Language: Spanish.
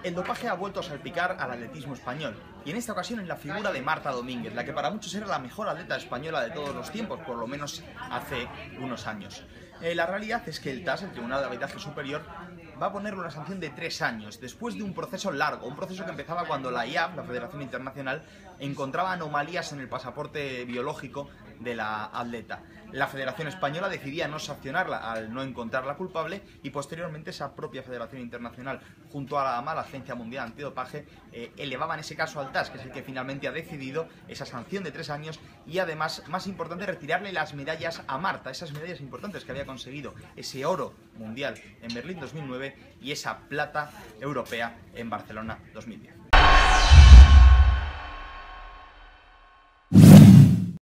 El dopaje ha vuelto a salpicar al atletismo español, y en esta ocasión en la figura de Marta Domínguez, la que para muchos era la mejor atleta española de todos los tiempos, por lo menos hace unos años. La realidad es que el TAS, el Tribunal de Arbitraje Superior, va a ponerle una sanción de 3 años, después de un proceso largo, un proceso que empezaba cuando la IAF, la Federación Internacional, encontraba anomalías en el pasaporte biológico de la atleta. La Federación Española decidía no sancionarla al no encontrarla culpable, y posteriormente esa propia Federación Internacional, junto a la AMA, la Agencia Mundial Antidopaje, elevaban ese caso al TAS, que es el que finalmente ha decidido esa sanción de 3 años y además, más importante, retirarle las medallas a Marta, esas medallas importantes que había conseguido, ese oro mundial en Berlín 2009 y esa plata europea en Barcelona 2010.